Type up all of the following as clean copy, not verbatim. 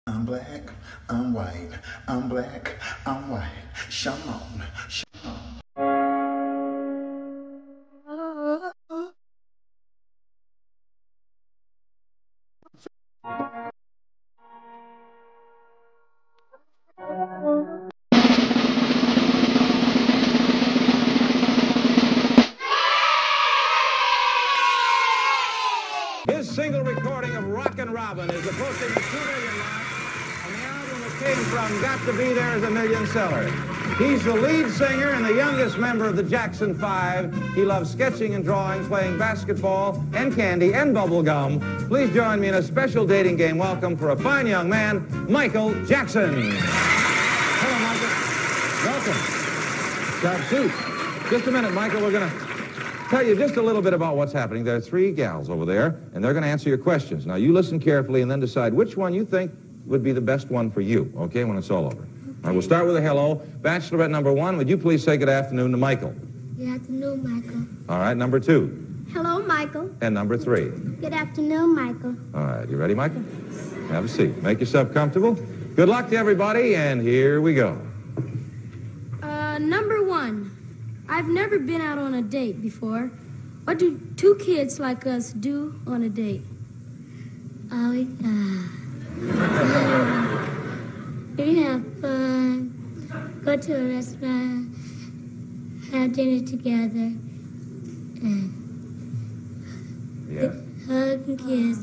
I'm black, I'm white, I'm black, I'm white. Come on. His single recording of Rockin' Robin is approaching the 2 million mark, and the album that came from Got to Be There is a million seller. He's the lead singer and the youngest member of the Jackson 5. He loves sketching and drawing, playing basketball and candy and bubble gum. Please join me in a special dating game welcome for a fine young man, Michael Jackson. Hello, Michael. Welcome. Sharp suit. Just a minute, Michael. We're going to tell you just a little bit about what's happening. There are 3 gals over there, and they're going to answer your questions. Now, you listen carefully and then decide which one you think would be the best one for you, okay, when it's all over. All right, we'll start with a hello. Bachelorette number 1, would you please say good afternoon to Michael? Good afternoon, Michael. All right, number 2. Hello, Michael. And number 3. Good afternoon, Michael. All right, you ready, Michael? Have a seat. Make yourself comfortable. Good luck to everybody, and here we go. Number 1. I've never been out on a date before. What do 2 kids like us do on a date? We have fun, go to a restaurant, have dinner together, and hug and kiss.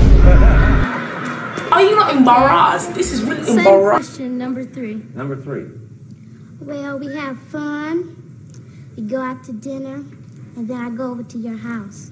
Are you not embarrassed? This is really Same embarrassing. question, number 3. Number 3. Well, we have fun, we go out to dinner, and then I go over to your house.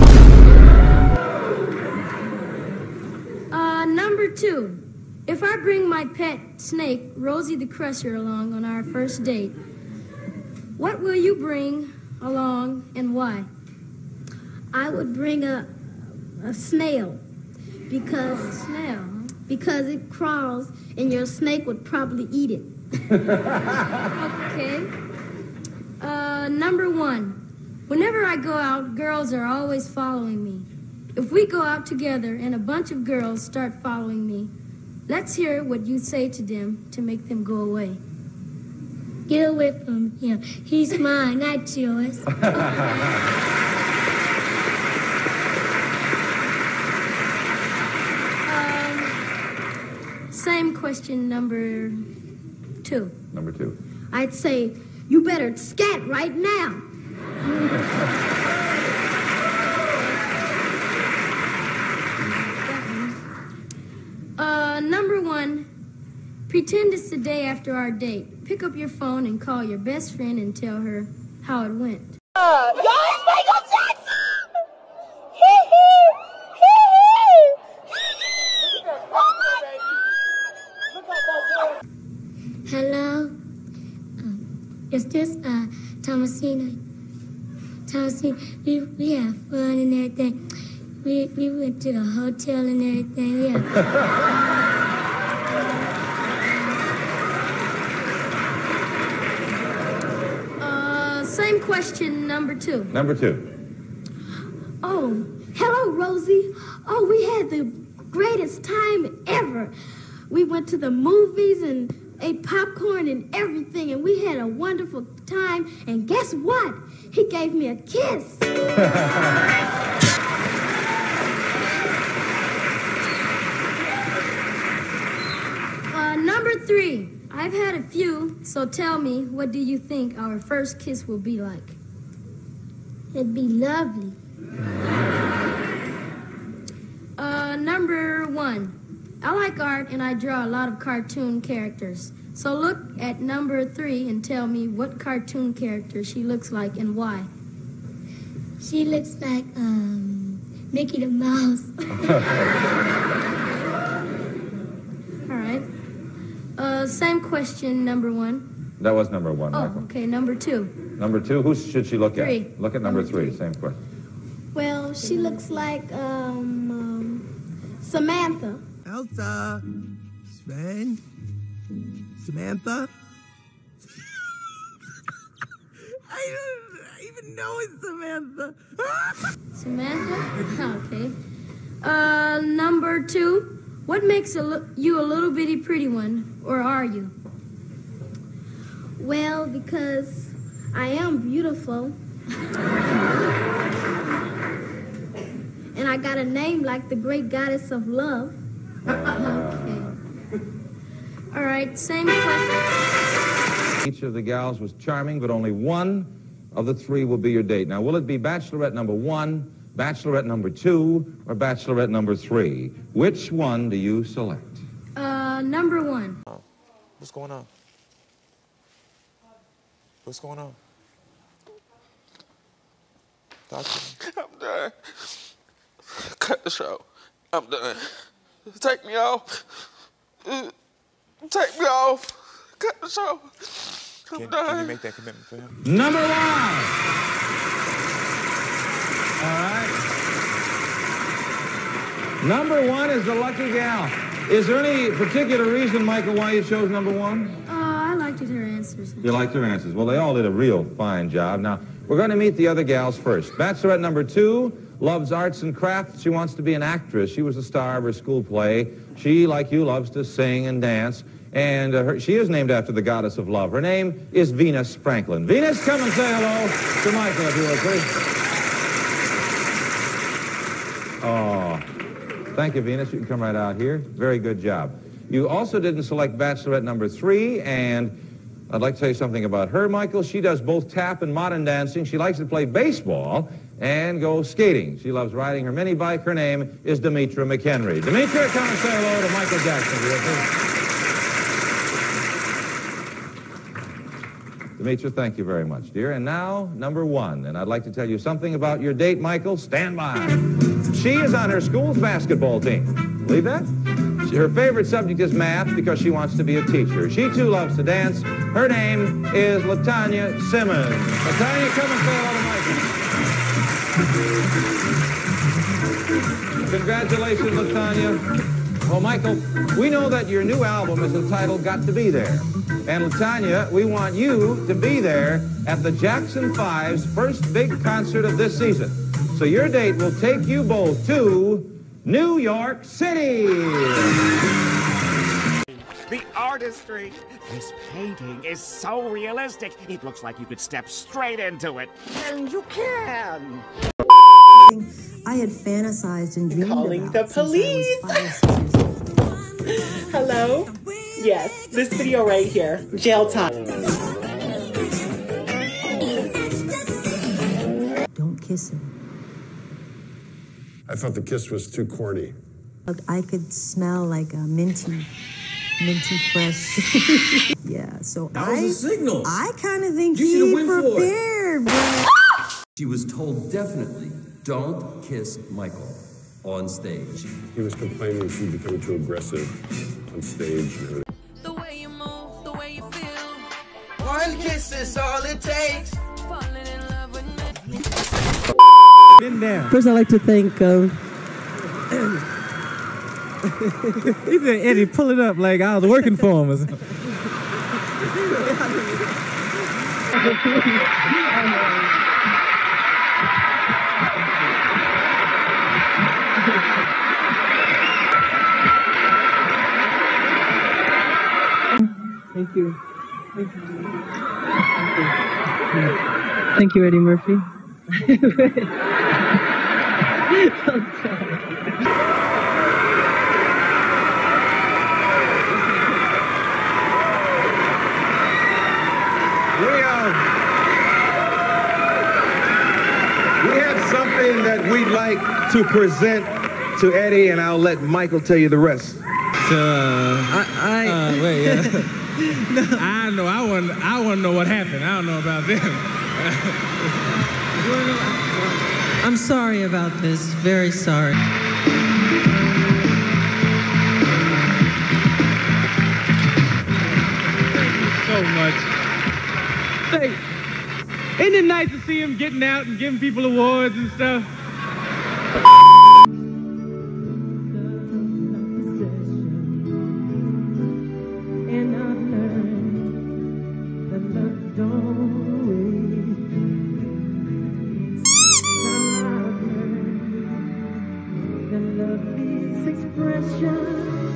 Number 2. If I bring my pet snake, Rosie the Crusher, along on our first date, what will you bring along and why? I would bring a snail because because it crawls and your snake would probably eat it. Okay. Number 1. Whenever I go out, girls are always following me. If we go out together and a bunch of girls start following me, let's hear what you say to them to make them go away. Get away from him. He's mine, not yours. Same question, number 2. Number 2. I'd say, you better scat right now. Number 1, pretend it's the day after our date. Pick up your phone and call your best friend and tell her how it went. Y'all, it's Michael Jackson! Hello? Is this Thomasina? Thomasina, we have fun and everything. We went to the hotel and everything, yeah. Same question, number 2. Number 2. Oh, hello, Rosie. Oh, we had the greatest time ever. We went to the movies and ate popcorn and everything, and we had a wonderful time. And guess what? He gave me a kiss. Number 3. I've had a few, so tell me, what do you think our first kiss will be like? It'd be lovely. Number 1. I like art and I draw a lot of cartoon characters. So look at number 3 and tell me what cartoon character she looks like and why. She looks like, Mickey the Mouse. All right. Same question, number 1. That was number 1, Oh, Michael. okay, number 2. Number 2, who should she look 3. at? Look at number 3, same question. Well, she looks like, Samantha. Elsa, Sven, Samantha. I don't even know it's Samantha. Samantha? Okay. Number 2. What makes you a little bitty pretty one, or are you? Well, because I am beautiful. And I got a name like the great goddess of love. Okay. All right, same question. Each of the gals was charming, but only one of the three will be your date. Now, will it be bachelorette number 1, bachelorette number 2, or bachelorette number 3? Which one do you select? Number 1. What's going on? What's going on? Talk to me. I'm done. Cut the show. I'm done. Take me off. Take me off. Cut the show. I'm done. Can you make that commitment for him? Number 1! All right. Number 1 is the lucky gal. Is there any particular reason, Michael, why you chose number 1? I liked her answers. You liked her answers. Well, they all did a real fine job. Now, we're going to meet the other gals first. Bachelorette number 2 loves arts and crafts. She wants to be an actress. She was the star of her school play. She, like you, loves to sing and dance. And she is named after the goddess of love. Her name is Venus Franklin. Venus, come and say hello to Michael, if you will, please. Oh, thank you, Venus. You can come right out here. Very good job. You also didn't select bachelorette number 3, and I'd like to tell you something about her, Michael. She does both tap and modern dancing. She likes to play baseball and go skating. She loves riding her mini bike. Her name is Demetra McHenry. Demetra, come and say hello to Michael Jackson, if you will, please. Demetra, thank you very much, dear. And now, number 1. And I'd like to tell you something about your date, Michael. Stand by. She is on her school's basketball team. Believe that? Her favorite subject is math because she wants to be a teacher. She, too, loves to dance. Her name is LaTanya Simmons. LaTanya, come and say hello to Michael. Congratulations, LaTanya. Well, Michael, we know that your new album is entitled Got to Be There. And LaTanya, we want you to be there at the Jackson 5's first big concert of this season. So your date will take you both to New York City. The artistry. This painting is so realistic. It looks like you could step straight into it. And you can. I had fantasized and dreamed Calling about the police. Hello? Yes, this video right here. Jail time. Don't kiss him. I thought the kiss was too corny. I could smell like a minty fresh. Yeah, so that was a signal. I kind of think you he prepared, bro. She was told definitely, don't kiss Michael on stage. He was complaining she'd become too aggressive on stage and everything. The way you move, the way you feel. One kiss is all it takes. Falling in love with me. Been down. First, I'd like to thank. He said, Eddie, pull it up like I was working for him or something. Thank you. Thank you. Thank you, Eddie Murphy. We have something that we'd like to present to Eddie, and I'll let Michael tell you the rest. Wait, yeah. No. I know. I want to know what happened. I don't know about them. I'm sorry about this. Very sorry. So much. Hey, isn't it nice to see him getting out and giving people awards and stuff? Expression.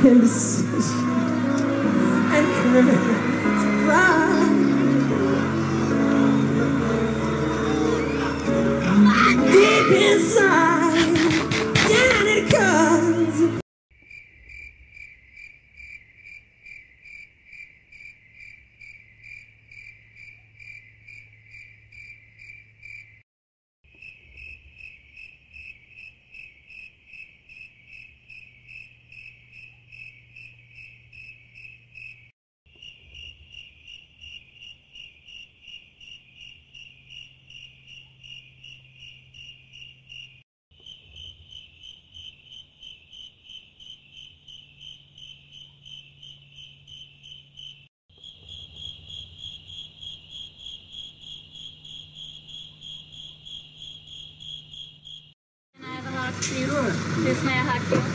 indecision and cry. Deep inside, down it comes. This man hot dog.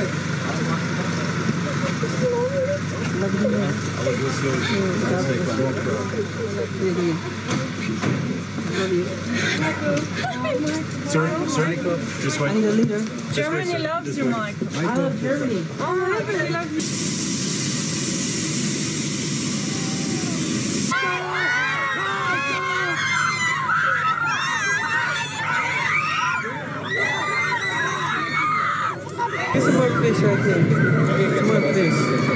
Sir, this way. I need a leader. Germany loves you, Michael. I love Germany. Oh, I love you. Get some more fish right there. Some more fish.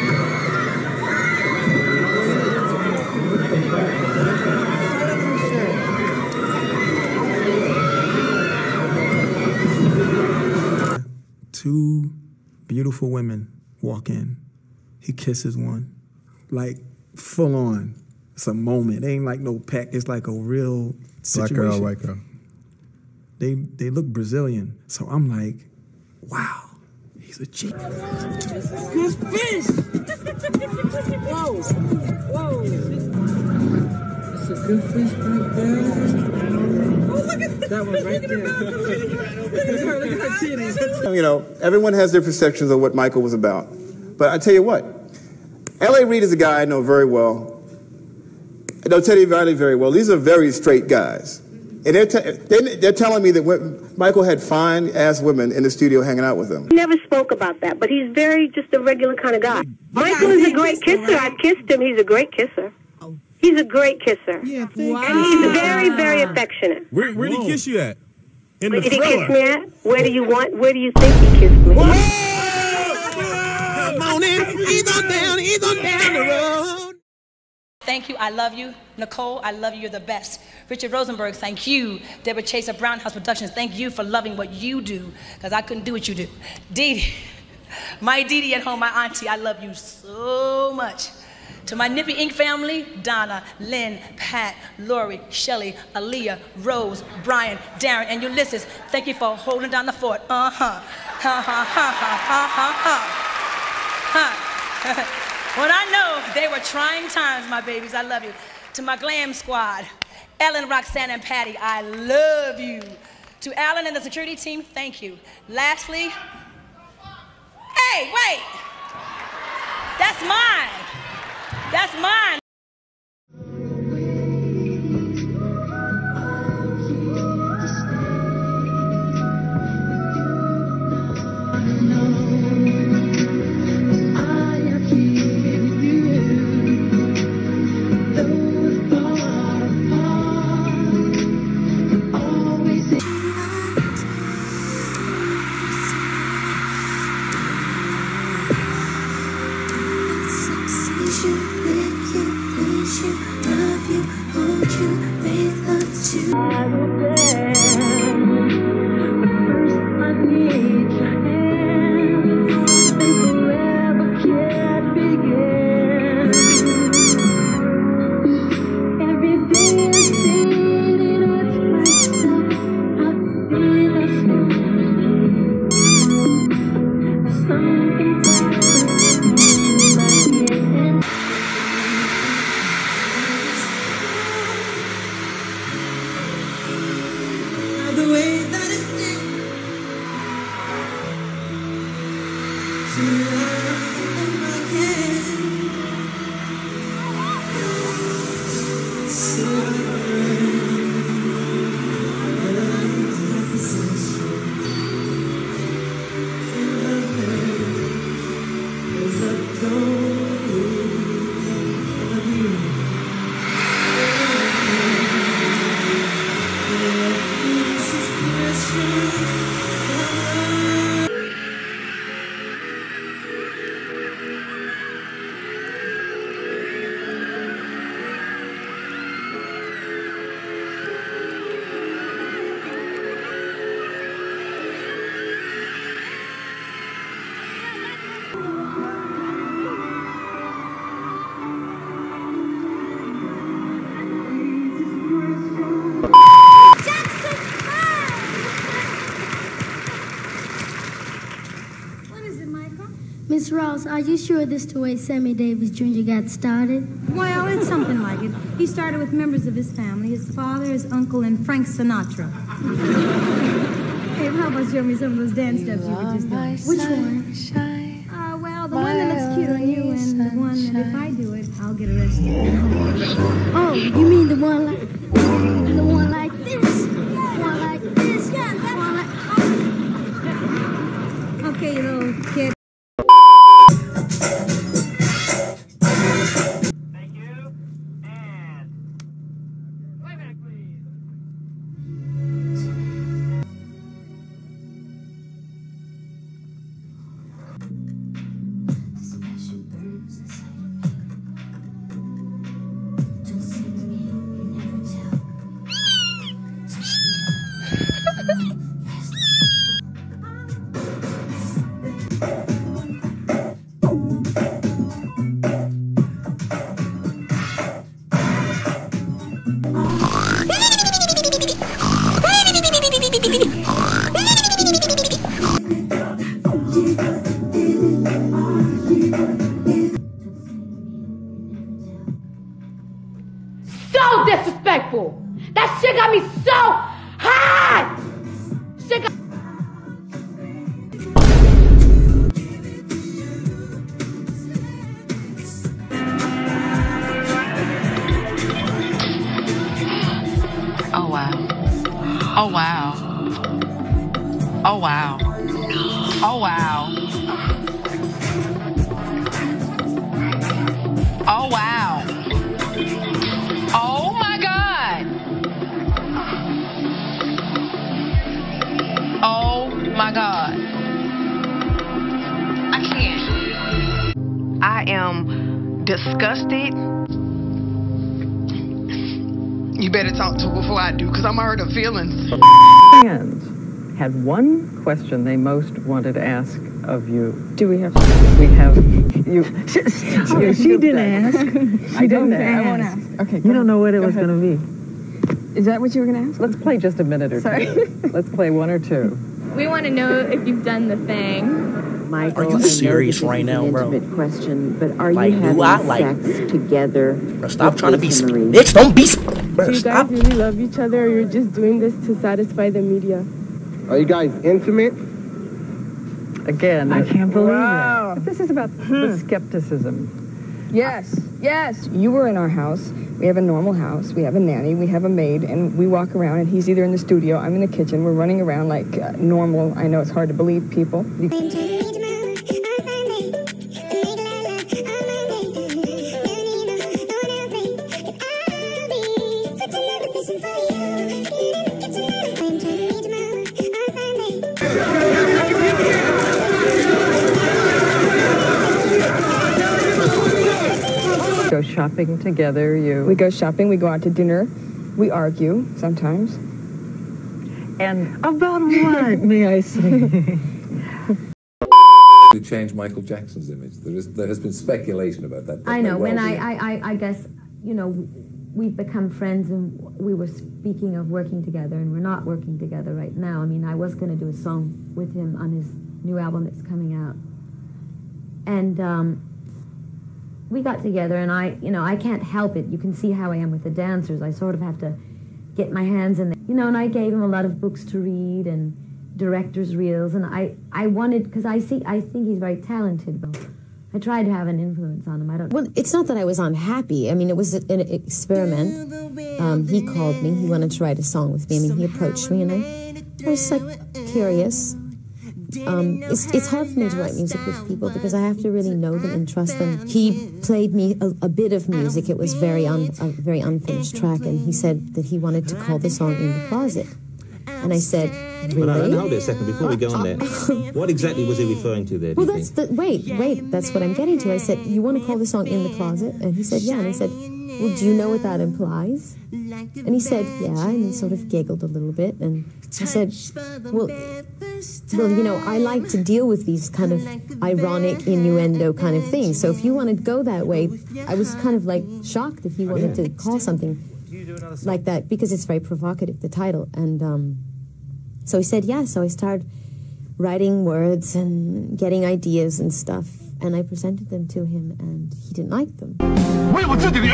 Two beautiful women walk in. He kisses one, like full on. It's a moment. It ain't like no peck. It's like a real situation. Black girl, white girl. They look Brazilian. So I'm like, wow. He's a G. There's fish! Whoa! Whoa! It's a good fish right there. Oh, look at that one right there. Look at her titties. You know, everyone has their perceptions of what Michael was about. But I tell you what, L.A. Reid is a guy I know very well. I know Teddy Riley very well. These are very straight guys. And they're telling me that Michael had fine-ass women in the studio hanging out with him. He never spoke about that, but he's very just a regular kind of guy. Michael is a great kisser. I've kissed him. He's a great kisser. He's a great kisser. Yeah, wow. And he's very, very affectionate. Where did he kiss you at? In Where the did he Thriller. kiss me at? Where do you think he kissed me? Come on in. He's on down the road. Thank you, I love you. Nicole, I love you, you're the best. Richard Rosenberg, thank you. Deborah Chase of Brown House Productions, thank you for loving what you do, because I couldn't do what you do. Dee Dee, my Dee Dee at home, my auntie, I love you so much. To my Nippy Inc. family, Donna, Lynn, Pat, Lori, Shelley, Aaliyah, Rose, Brian, Darren, and Ulysses, thank you for holding down the fort. Ha ha ha ha ha ha. When I know they were trying times, my babies, I love you. To my glam squad, Ellen, Roxanne, and Patty, I love you. To Alan and the security team, thank you. Lastly, hey, wait. That's mine. That's mine. Miss Ross, are you sure this is the way Sammy Davis Jr. got started? Well, it's something like it. He started with members of his family, his father, his uncle, and Frank Sinatra. Hey, how about showing me some of those dance steps you were just doing? Which one? Well, the one that looks cute on you and the one that if I do it, I'll get arrested. Oh, you mean the one like this? The one like this? Yeah, that one like... Okay, you little kid. So disrespectful. That shit got me so hot. Shit got Oh wow. Oh wow. Oh wow. Oh wow. Oh wow. Oh my God. Oh my God. I can't. I am disgusted. You better talk to her before I do, because I'm hurt her feelings. Fans had one question they most wanted to ask of you. Do we have? We have you. She didn't ask. I didn't ask. I won't ask. Okay. You don't know what it was ahead. going to be. Is that what you were going to ask? Let's play just a minute or Sorry. two. Let's play one or two. We want to know if you've done the thing. Michael, are you serious right now, bro? Intimate question, but are like, you having sex together? Bro, stop trying to be bitch. Don't be. Bro, Do you stop. guys really love each other, or you're just doing this to satisfy the media? Are you guys intimate? Again, I can't believe it. This is about the skepticism. Yes, yes. You were in our house. We have a normal house. We have a nanny. We have a maid, and we walk around. And he's either in the studio. I'm in the kitchen. We're running around like normal. I know it's hard to believe, people. Go shopping together. We go shopping. We go out to dinner. We argue sometimes. And about what, may I say? To change Michael Jackson's image. There has been speculation about that. I know. When I guess, you know, we've become friends, and we were speaking of working together, and we're not working together right now. I mean, I was going to do a song with him on his new album that's coming out. And we got together, and I can't help it. You can see how I am with the dancers. I sort of have to get my hands in there. You know, and I gave him a lot of books to read and director's reels, and I wanted, because I think he's very talented, but I tried to have an influence on him. Well, it's not that I was unhappy. I mean, it was an experiment. He called me. He wanted to write a song with me. I mean, he approached me, and I was like curious. It's hard for me to write music with people because I have to really know them and trust them. He played me a bit of music. It was a very unfinished track, and he said that he wanted to call the song "In the Closet." And I said, really? Hold it a second before we go on there. What exactly was he referring to there? Well, that's wait, that's what I'm getting to. I said, you want to call the song "In the Closet"? And he said, yeah. And I said, well, do you know what that implies? And he said, yeah. And he sort of giggled a little bit. And I said, well, you know, I like to deal with these kind of ironic innuendo kind of things. So if you want to go that way, I was kind of like shocked that he wanted to call something like that because it's very provocative, the title. And so he said, yeah. So I started writing words and getting ideas and stuff. and I presented them to him, and he didn't like them. He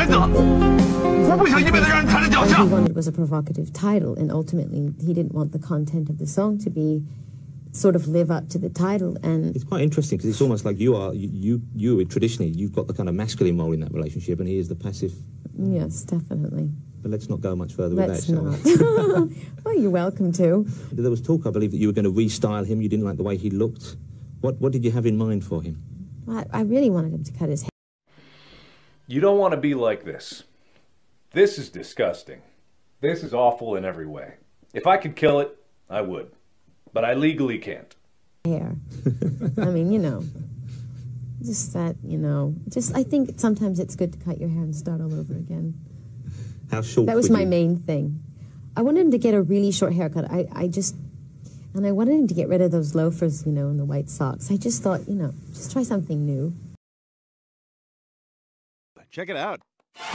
wanted was a provocative title, and ultimately he didn't want the content of the song to be sort of live up to the title. And it's quite interesting because it's almost like you traditionally, you've got the kind of masculine role in that relationship, and he is the passive. Yes, definitely. But let's not go much further with that. Let's not. Well, you're welcome to. There was talk, I believe, that you were going to restyle him. You didn't like the way he looked. What did you have in mind for him? I really wanted him to cut his hair. You don't want to be like this. This is disgusting. This is awful in every way. If I could kill it, I would. But I legally can't. Hair. I mean, you know, just that, you know, just I think sometimes it's good to cut your hair and start all over again. How short? That was my main thing. I wanted him to get a really short haircut. And I wanted him to get rid of those loafers, you know, and the white socks. I just thought, you know, just try something new. Check it out.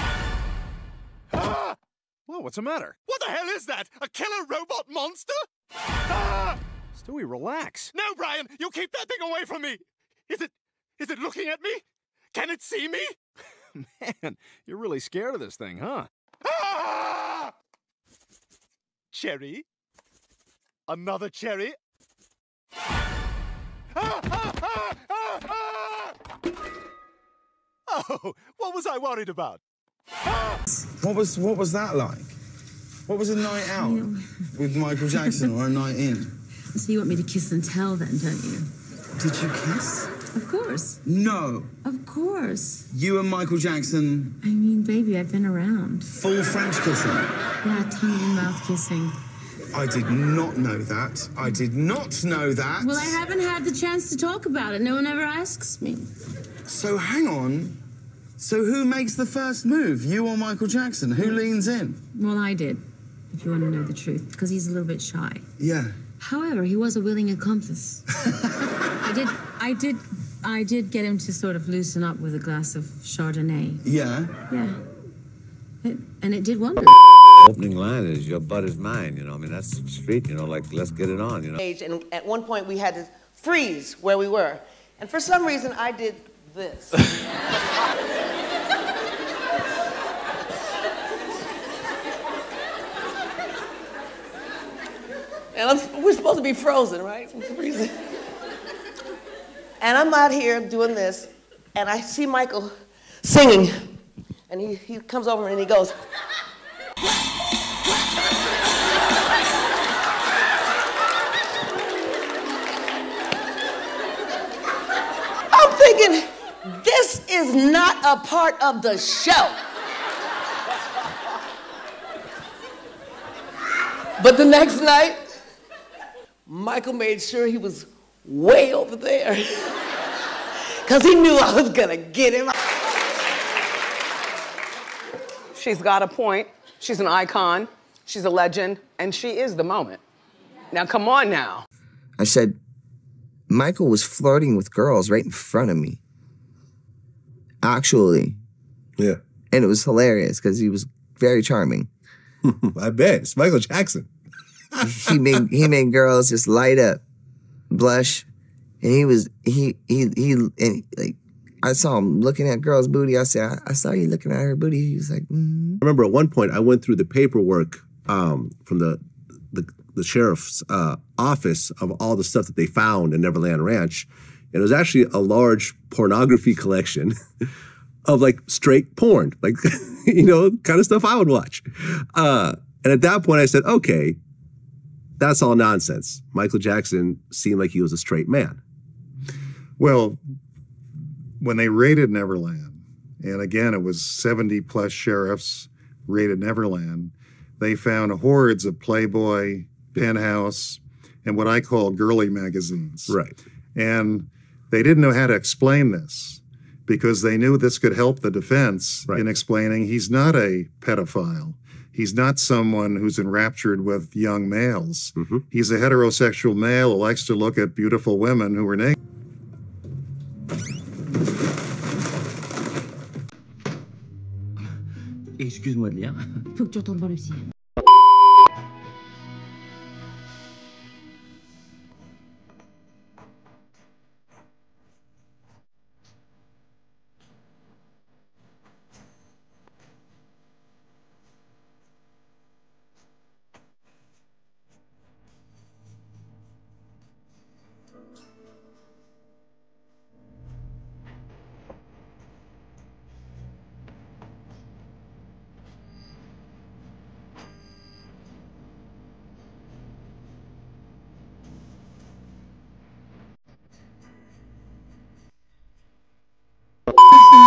Ah! Whoa, what's the matter? What the hell is that? A killer robot monster? Ah! Stewie, relax. No, Brian, you keep that thing away from me. Is it looking at me? Can it see me? Man, you're really scared of this thing, huh? Ah! Cherry? Another cherry? Oh, what was I worried about? What was that like? What was a night out with Michael Jackson or a night in? So you want me to kiss and tell then, don't you? Did you kiss? Of course. No. Of course. You and Michael Jackson. I mean, baby, I've been around. Full French kissing. Yeah, tongue and mouth kissing. I did not know that. I did not know that. Well, I haven't had the chance to talk about it. No one ever asks me. So hang on. So who makes the first move? You or Michael Jackson? Who leans in? Well, I did, if you want to know the truth, because he's a little bit shy. Yeah. However, he was a willing accomplice. I did get him to sort of loosen up with a glass of Chardonnay. Yeah? Yeah. And it did wonders. Opening line is, your butt is mine, you know. I mean, that's street, you know, like, let's get it on, you know. And at one point, we had to freeze where we were. And for some reason, I did this. And we're supposed to be frozen, right? Freezing. And I'm out here doing this, and I see Michael singing. And he comes over and he goes, I'm thinking, this is not a part of the show. But the next night, Michael made sure he was way over there. Because he knew I was gonna get him. She's got a point. She's an icon. She's a legend. And she is the moment. Now, come on now. I said, Michael was flirting with girls right in front of me. Actually. Yeah. And it was hilarious because he was very charming. I bet. It's Michael Jackson. he made girls just light up, blush. And I saw him looking at girls' booty. I said, I saw you looking at her booty. He was like, I remember at one point I went through the paperwork from the sheriff's office of all the stuff that they found in Neverland Ranch. And it was actually a large pornography collection of like straight porn, like, you know, kind of stuff I would watch. And at that point I said, okay, that's all nonsense. Michael Jackson seemed like he was a straight man. Well, when they raided Neverland, and again, it was 70-plus sheriffs raided Neverland, they found hordes of Playboy, Penthouse, and what I call girly magazines. Right. And they didn't know how to explain this because they knew this could help the defense in explaining he's not a pedophile. He's not someone who's enraptured with young males. Mm-hmm. He's a heterosexual male who likes to look at beautiful women who are naked. Excuse-moi de lire. Faut que tu retournes voir Lucie.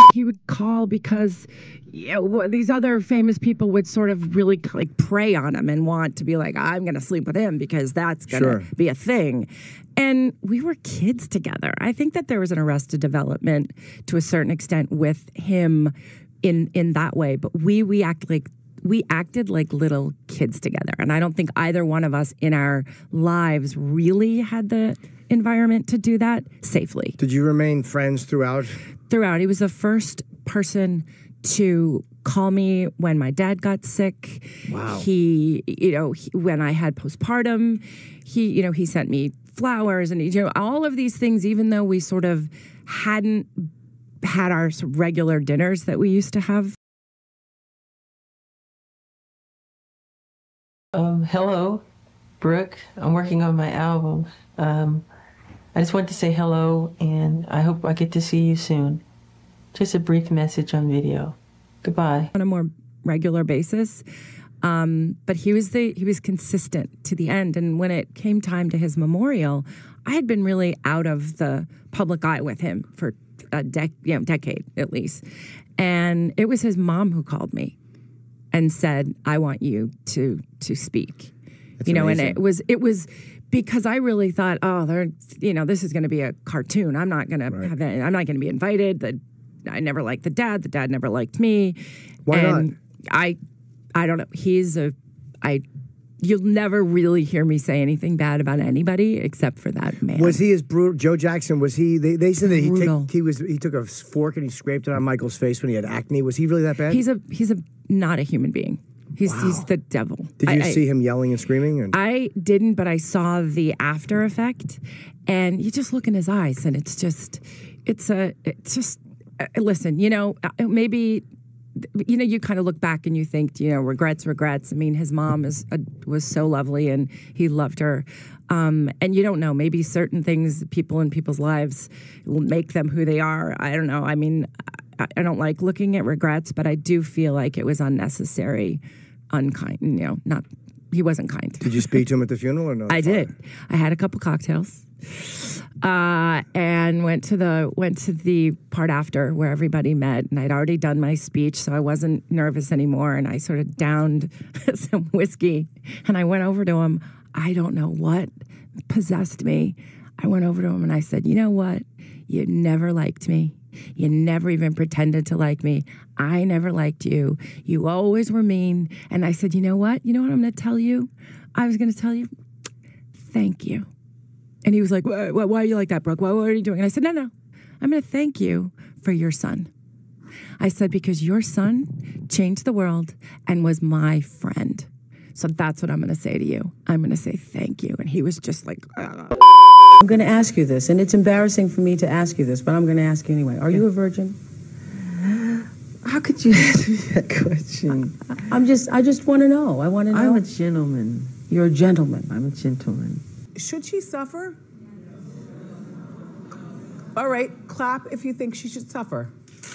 He would call because these other famous people would sort of really like prey on him and want to be like, I'm going to sleep with him because that's going to be a thing. And we were kids together. I think that there was an Arrested Development to a certain extent with him in that way. But we acted like little kids together. And I don't think either one of us in our lives really had the environment to do that safely. Did you remain friends throughout? Throughout. He was the first person to call me when my dad got sick. Wow. When I had postpartum, he sent me flowers and all of these things, even though we sort of hadn't had our regular dinners that we used to have. Hello, Brooke. I'm working on my album. I just wanted to say hello, and I hope I get to see you soon. Just a brief message on video. Goodbye. On a more regular basis, but he was consistent to the end. And when it came time to his memorial, I had been really out of the public eye with him for a decade at least. And it was his mom who called me and said, "I want you to speak." That's and amazing. it was because I really thought, this is going to be a cartoon. I'm not going to have it. I'm not going to be invited. I never liked the dad. The dad never liked me. Why not? I don't know. You'll never really hear me say anything bad about anybody except for that man. Was he as brutal? Joe Jackson, was he? They said that Brutal. he took a fork and he scraped it on Michael's face when he had acne. Was he really that bad? He's not a human being. He's the devil. Did you see him yelling and screaming? I didn't, but I saw the after effect, and you just look in his eyes, and it's just listen, maybe. You kind of look back and you think, regrets. I mean, his mom was so lovely and he loved her. And you don't know, maybe certain things, people in people's lives will make them who they are. I don't know. I mean, I don't like looking at regrets, but I do feel like it was unnecessary, unkind, he wasn't kind. Did you speak to him at the funeral or no? I did. I had a couple cocktails. And went to the part after where everybody met, and I'd already done my speech, so I wasn't nervous anymore. And I sort of downed some whiskey, and I went over to him. I don't know what possessed me. I went over to him and I said, "You know what? You never liked me. You never even pretended to like me. I never liked you. You always were mean." And I said, "You know what? You know what I'm going to tell you? I was going to tell you, thank you." And he was like, why are you like that, Brooke? What are you doing? And I said, no. I'm going to thank you for your son. I said, because your son changed the world and was my friend. So that's what I'm going to say to you. I'm going to say thank you. And he was just like, I'm going to ask you this, and it's embarrassing for me to ask you this, but I'm going to ask you anyway. Are you a virgin? How could you ask me that question? I just want to know. I want to know. I'm a gentleman. You're a gentleman. I'm a gentleman. Should she suffer? All right, clap if you think she should suffer.